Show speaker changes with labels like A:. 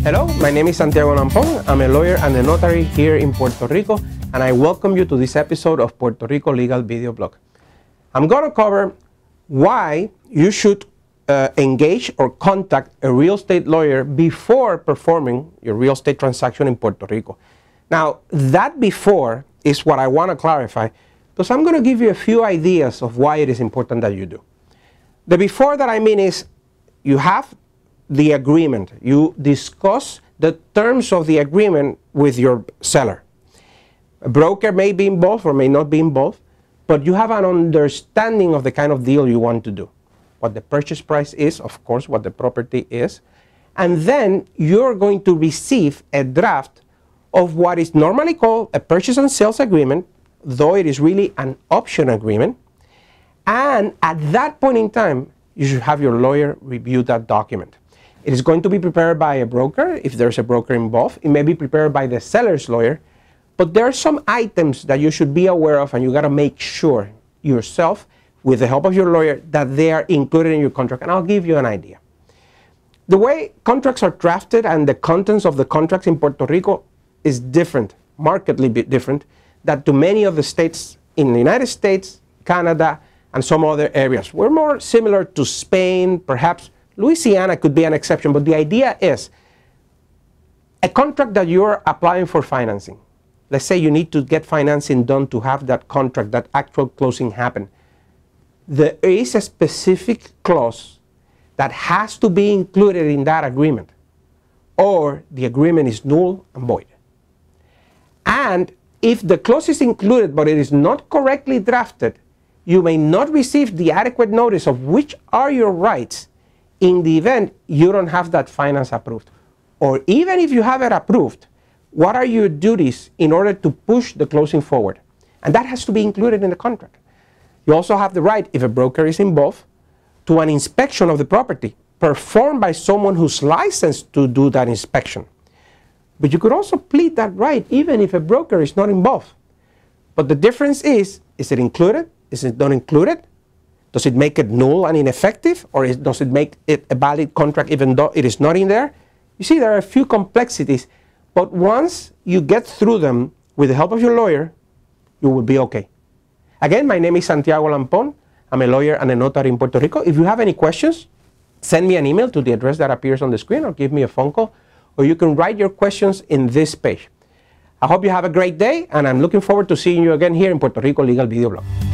A: Hello, my name is Santiago Lampon. I'm a lawyer and a notary here in Puerto Rico, and I welcome you to this episode of Puerto Rico Legal Video Blog. I'm going to cover why you should engage or contact a real estate lawyer before performing your real estate transaction in Puerto Rico. Now, that before is what I want to clarify, because I'm going to give you a few ideas of why it is important that you do. The before that I mean is you have the agreement. You discuss the terms of the agreement with your seller. A broker may be involved or may not be involved, but you have an understanding of the kind of deal you want to do. What the purchase price is, of course, what the property is, and then you're going to receive a draft of what is normally called a purchase and sales agreement, though it is really an option agreement. And at that point in time, you should have your lawyer review that document. It is going to be prepared by a broker, if there's a broker involved. It may be prepared by the seller's lawyer. But there are some items that you should be aware of, and you got to make sure yourself, with the help of your lawyer, that they are included in your contract. And I'll give you an idea. The way contracts are drafted and the contents of the contracts in Puerto Rico is different, markedly different, than to many of the states in the United States, Canada, and some other areas. We're more similar to Spain, perhaps Louisiana could be an exception, but the idea is a contract that you're applying for financing. Let's say you need to get financing done to have that contract, that actual closing happen. There is a specific clause that has to be included in that agreement, or the agreement is null and void. And if the clause is included but it is not correctly drafted, you may not receive the adequate notice of which are your rights in the event you don't have that finance approved. Or even if you have it approved, what are your duties in order to push the closing forward? And that has to be included in the contract. You also have the right, if a broker is involved, to an inspection of the property performed by someone who's licensed to do that inspection. But you could also plead that right even if a broker is not involved. But the difference is it included? Is it not included? Does it make it null and ineffective? Or does it make it a valid contract even though it is not in there? You see, there are a few complexities, but once you get through them with the help of your lawyer, you will be okay. Again, my name is Santiago Lampon. I'm a lawyer and a notary in Puerto Rico. If you have any questions, send me an email to the address that appears on the screen, or give me a phone call, or you can write your questions in this page. I hope you have a great day, and I'm looking forward to seeing you again here in Puerto Rico Legal Video Blog.